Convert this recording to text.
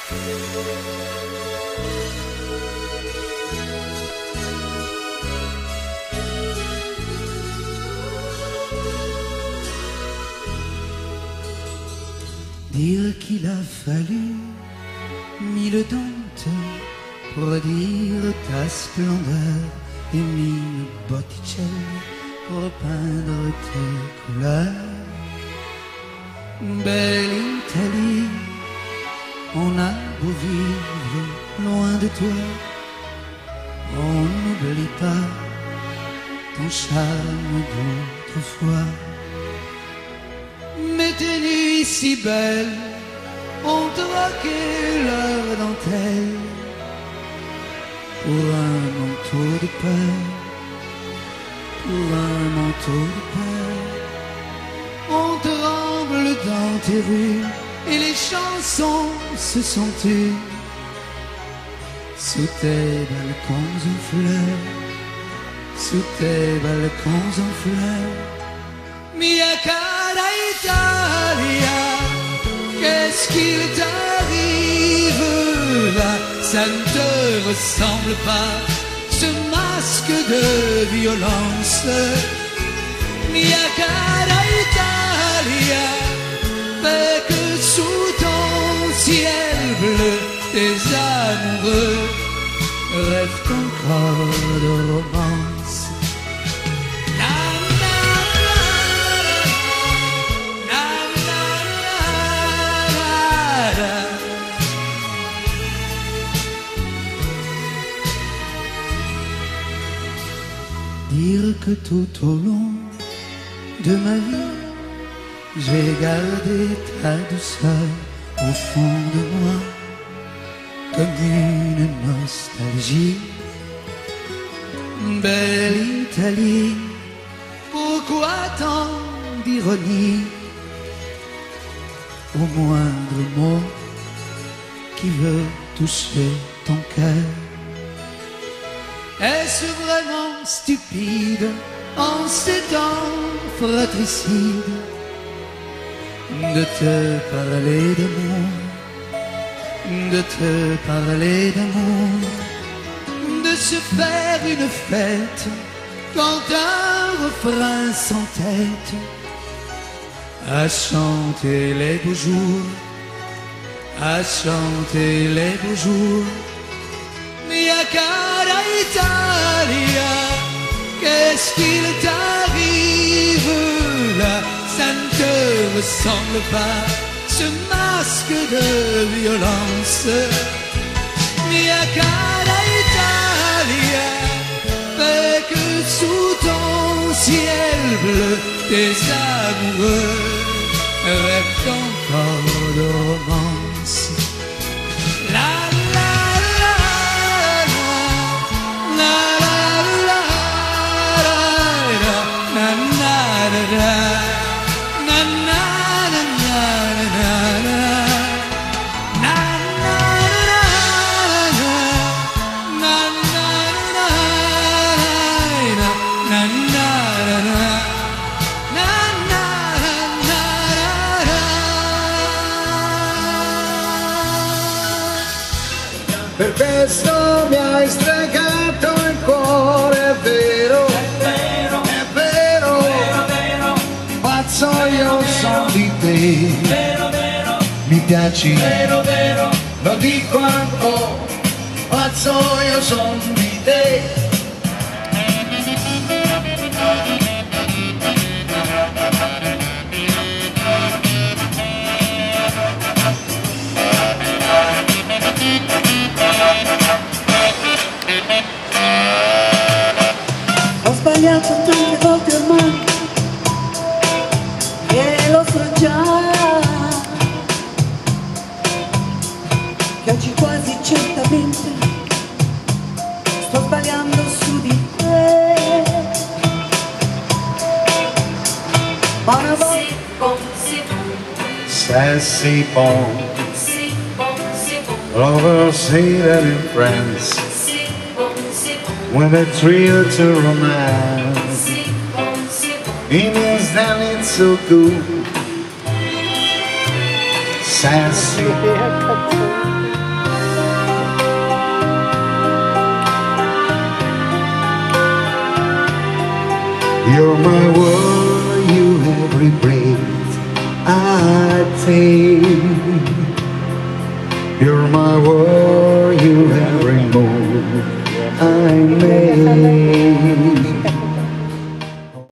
Dire qu'il a fallu 1000 dents pour dire ta splendeur et 1000 Botticelli pour peindre tes couleurs. Belle Italie, on a beau vivre loin de toi, on n'oublie pas ton charme d'autrefois. Mais tes nuits si belles ont troqué leur dentelle pour un manteau de peur, pour un manteau de peur. On tremble dans tes rues et les chansons se sont tues sous tes balcons en fleurs, sous tes balcons en fleurs. Mia cara Italia, qu'est-ce qu'il t'arrive là? Ça ne te ressemble pas, ce masque de violence. Mia cara Italia, fais que sous ton ciel bleu, tes amoureux rêvent encore de romance. Dire que tout au long de ma vie, j'ai gardé ta douceur au fond de moi, comme une nostalgie. Belle Italie, pourquoi tant d'ironie au moindre mot qui veut toucher ton cœur? Est-ce vraiment stupide en ces temps fratricides de te parler d'amour, de te parler d'amour, de se faire une fête quand un refrain s'entête à chanter les beaux jours, à chanter les beaux jours. Mia cara Italia, qu'est-ce qu'il t'arrive là? Ça ne te ressemble pas, ce masque de violence. Mia cara Italia, fais que sous ton ciel bleu, tes amoureux rêvent encore de romance. La Per questo mi hai stregato il cuore, è vero, è vero, è vero, vero, vero. Pazzo io sono di te, vero, vero. Mi piaci, vero, vero, lo dico ancora. Pazzo io sono di te. Ho sbagliato tante volte ormai e lo so già che oggi quasi certamente sto sbagliando su di te, ma una volta Sassy Bone, lovers hated in France, with a thrill to romance. It means that it's so good. Sassy You're my world, you every breath I take. You're my world.